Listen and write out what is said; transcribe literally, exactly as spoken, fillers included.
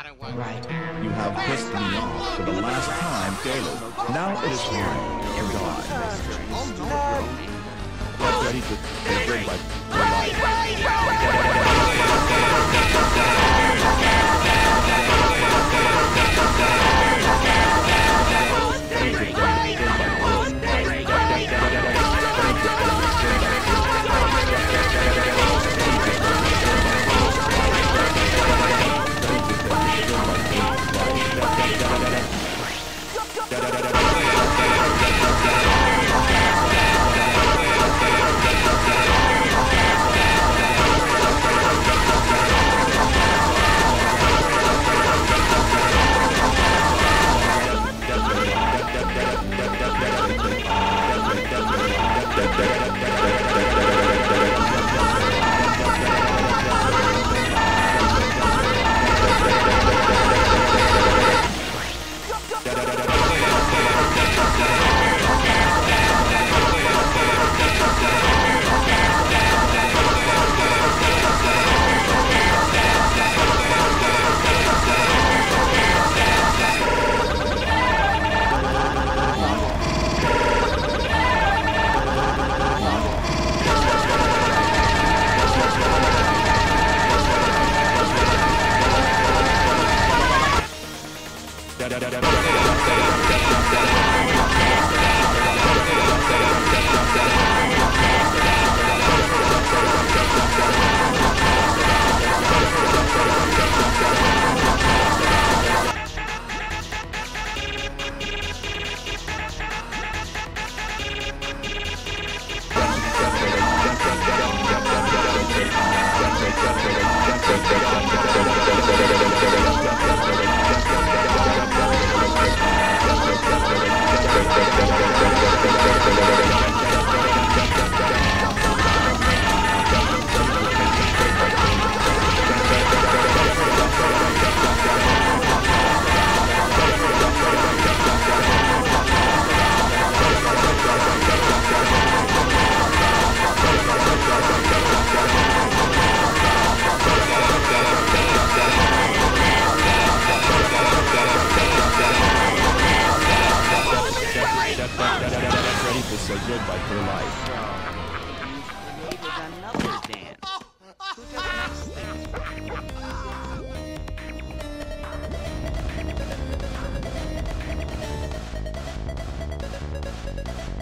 Right. You have pissed me off for the last time, Caleb. Now it is time to die. Get ready to get rid of my say goodbye for life. We needed another dance. Who does next dance?